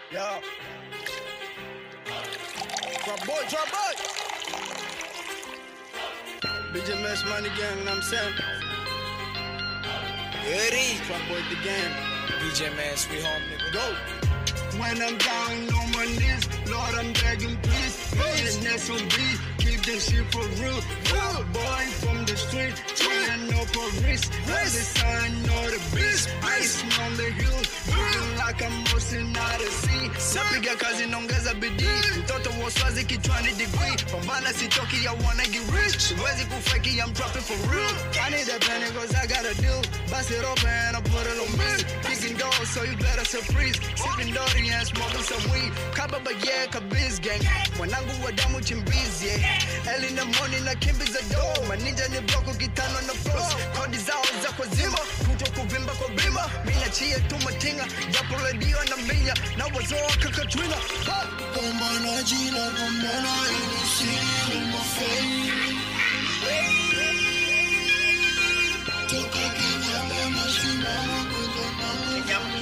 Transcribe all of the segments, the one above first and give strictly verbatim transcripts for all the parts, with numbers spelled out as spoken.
Yo. Drop boy, drop boy. B J Mesh Money Gang, know what I'm saying? Eddie, Drop boy the game. B J Mesh, we home, nigga. Go. When I'm down on my knees, Lord, I'm begging, please. Please, next on beat, keep this shit for real. Real boy from the street, trying no for risk. All the sign, know the beast. Ice on the hill, moving like I'm mousing out of sea. Napiga kazi naongeza bidii, mtoto wa swazi kichwani degree. Pambana sitoki, I wanna get rich. Siwezi kufeki, I'm dropping for real. I need a penny cause I got a deal. Bust it open and I put it on me. Kicking doors, so you better surprise. Sipping dirty and smoking some weed. Kababa yeah, kabiz gang. Mwanangu wa damu chimbizi, yeah. Early in the morning na kimbiza door. Maninja ni bloko kitano na floss. Kodi zao za kwa zima, kuto kuvimba kwa bima. Mina chia tu matinga, japo redio na minya. Na wazoa kakatwina. Bomba na jina, bomba na inisini in my face. Toka kinyama mashimama kutona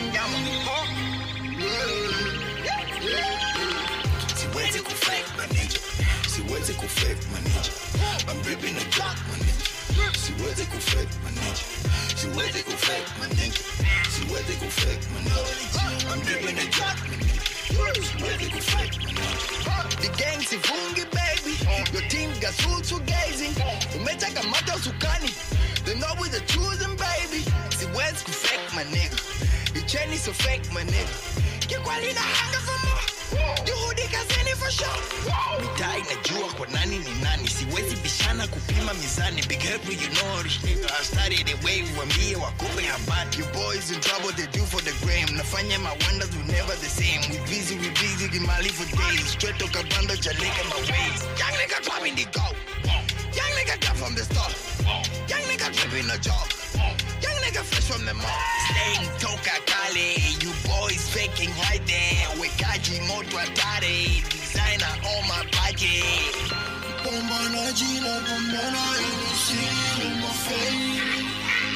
Siwezi kufake my ninja, siwezi kufake my ninja. I'm ripping the block my ninja. Siwezi kufake my ninja, siwezi kufake my ninja. Siwezi kufake my ninja. I'm ripping the block my ninja. Siwezi kufake my ninja. The gang sifungi baby. Your team got suits gazing. Umetaka mata usukani. They know we the choosing baby. Siwezi kufake my nigga. The chain is so fake my nigga. Kikwali na hanga for more. Juhudi kazini for sure. Mitai najua kwa nani ni nani. Siwezi bishana kupima mizani. Big head with you know this nigga. I started the wave wambie wakupe habari. You boys in trouble, they do for the gram. Nafanya my wonders, we never the same. We busy, we busy, get my leave for days. Straight to Kabanda, Jalika my ways. Young nigga dropping the go. Young nigga drop from the start. Young nigga dripping the job. Young nigga fresh from the mall. Slaying toka kale. You boys faking right there. Wekaji moto atare. Designer on my body. bomba na jina, bomba na inisini in my face.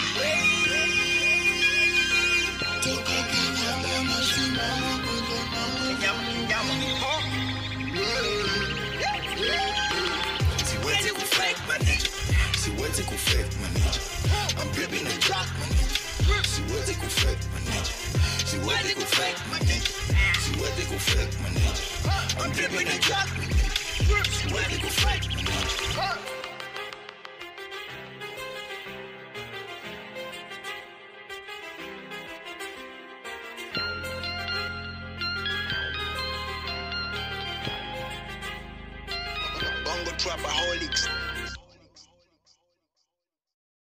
Toka kinyama mashimama kutona Siwezi kufake my ninja. Siwezi kufake my ninja. I'm ripping the block my ninja. Siwezi kufake my ninja. Siwezi kufake my ninja. Siwezi kufake my ninja. I'm ripping the block my ninja. Siwezi kufake my ninja. Bongo Trapaholics.